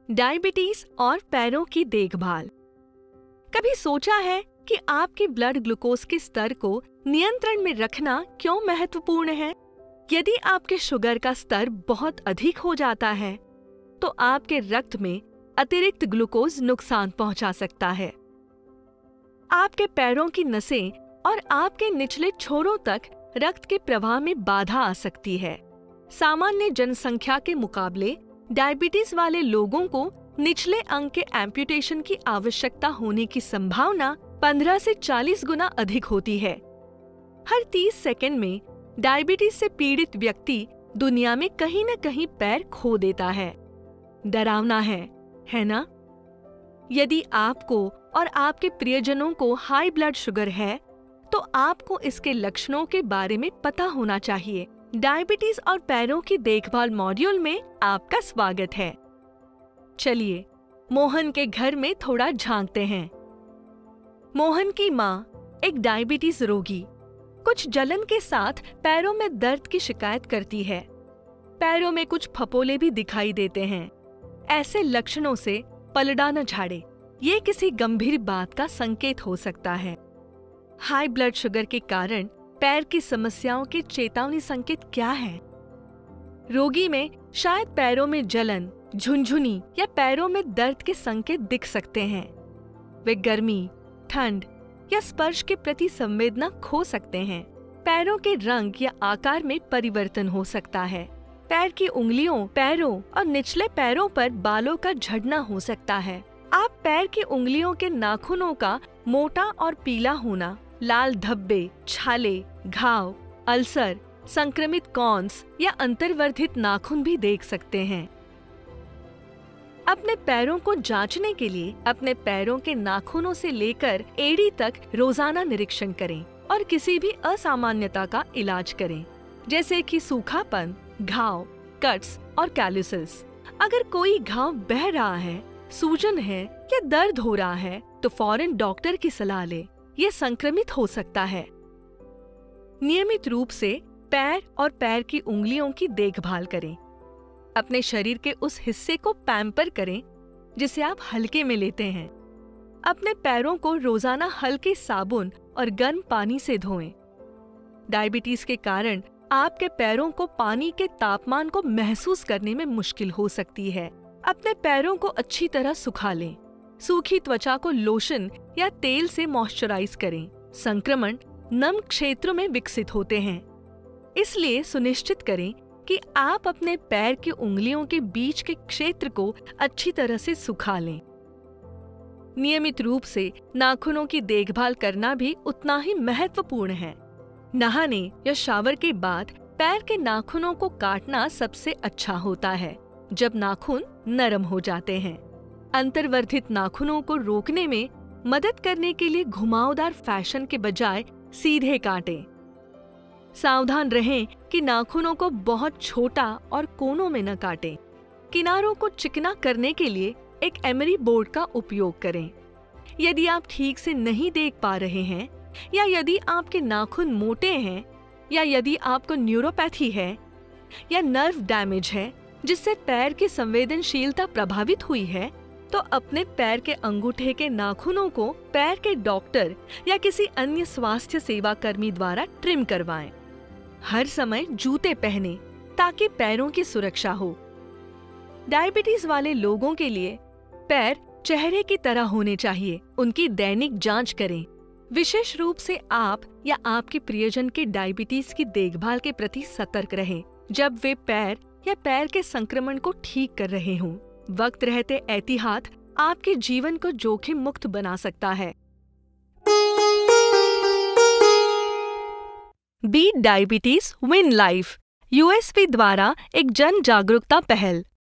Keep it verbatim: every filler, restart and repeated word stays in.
Diabetes और पैरों की देखभाल। कभी सोचा है कि आपके ब्लड ग्लूकोज के स्तर को नियंत्रण में रखना क्यों महत्वपूर्ण है? यदि आपके शुगर का स्तर बहुत अधिक हो जाता है, तो आपके रक्त में अतिरिक्त ग्लूकोज नुकसान पहुंचा सकता है। आपके पैरों की नसें और आपके निचले छोरों तक रक्त के प्रवाह में बाधा आ सकती है। सामान्य जनसंख्या के मुकाबले डायबिटीज वाले लोगों को निचले अंग के एम्पुटेशन की आवश्यकता होने की संभावना पंद्रह से चालीस गुना अधिक होती है। हर तीस सेकंड में डायबिटीज से पीड़ित व्यक्ति दुनिया में कहीं न कहीं पैर खो देता है। डरावना है, है ना? यदि आपको और आपके प्रियजनों को हाई ब्लड शुगर है, तो आपको इसके लक्षणों के बारे में पता होना चाहिए। डायबिटीज और पैरों की देखभाल मॉड्यूल में आपका स्वागत है। चलिए मोहन के घर में थोड़ा झांकते हैं। मोहन की माँ एक डायबिटीज रोगी कुछ जलन के साथ पैरों में दर्द की शिकायत करती है। पैरों में कुछ फपोले भी दिखाई देते हैं। ऐसे लक्षणों से पलड़ा न झाड़े, ये किसी गंभीर बात का संकेत हो सकता है। हाई ब्लड शुगर के कारण पैर की समस्याओं के चेतावनी संकेत क्या है? रोगी में शायद पैरों में जलन, झुनझुनी या पैरों में दर्द के संकेत दिख सकते हैं। वे गर्मी, ठंड या स्पर्श के प्रति संवेदना खो सकते हैं। पैरों के रंग या आकार में परिवर्तन हो सकता है। पैर की उंगलियों, पैरों और निचले पैरों पर बालों का झड़ना हो सकता है। आप पैर की उंगलियों के नाखूनों का मोटा और पीला होना, लाल धब्बे, छाले, घाव, अल्सर, संक्रमित कॉन्स या अंतर्वर्धित नाखून भी देख सकते हैं। अपने पैरों को जांचने के लिए अपने पैरों के नाखूनों से लेकर एड़ी तक रोजाना निरीक्षण करें और किसी भी असामान्यता का इलाज करें, जैसे कि सूखापन, घाव, कट्स और कैल्युसेस। अगर कोई घाव बह रहा है, सूजन है या दर्द हो रहा है, तो फौरन डॉक्टर की सलाह ले। ये संक्रमित हो सकता है। नियमित रूप से पैर और पैर की उंगलियों की देखभाल करें। अपने शरीर के उस हिस्से को पैम्पर करें जिसे आप हल्के में लेते हैं। अपने पैरों को रोजाना हल्के साबुन और गर्म पानी से धोएं। डायबिटीज के कारण आपके पैरों को पानी के तापमान को महसूस करने में मुश्किल हो सकती है। अपने पैरों को अच्छी तरह सुखा लें। सूखी त्वचा को लोशन या तेल से मॉइस्चराइज करें। संक्रमण नम क्षेत्रों में विकसित होते हैं, इसलिए सुनिश्चित करें कि आप अपने पैर की उंगलियों के बीच के क्षेत्र को अच्छी तरह से सुखा लें। नियमित रूप से नाखूनों की देखभाल करना भी उतना ही महत्वपूर्ण है। नहाने या शावर के बाद पैर के नाखूनों को काटना सबसे अच्छा होता है, जब नाखून नरम हो जाते हैं। अंतर्वर्धित नाखूनों को रोकने में मदद करने के लिए घुमावदार फैशन के बजाय सीधे काटें। सावधान रहें कि नाखूनों को बहुत छोटा और कोनों में न काटें। किनारों को चिकना करने के लिए एक एमरी बोर्ड का उपयोग करें। यदि आप ठीक से नहीं देख पा रहे हैं, या यदि आपके नाखून मोटे हैं, या यदि आपको न्यूरोपैथी है या नर्व डैमेज है जिससे पैर की संवेदनशीलता प्रभावित हुई है, तो अपने पैर के अंगूठे के नाखूनों को पैर के डॉक्टर या किसी अन्य स्वास्थ्य सेवा कर्मी द्वारा ट्रिम करवाएं। हर समय जूते पहनें ताकि पैरों की सुरक्षा हो। डायबिटीज वाले लोगों के लिए पैर चेहरे की तरह होने चाहिए। उनकी दैनिक जांच करें। विशेष रूप से आप या आपके प्रियजन की डायबिटीज की देखभाल के प्रति सतर्क रहें जब वे पैर या पैर के संक्रमण को ठीक कर रहे हों। वक्त रहते एहतियात आपके जीवन को जोखिम मुक्त बना सकता है। Beat diabetes win life USP द्वारा एक जन जागरूकता पहल।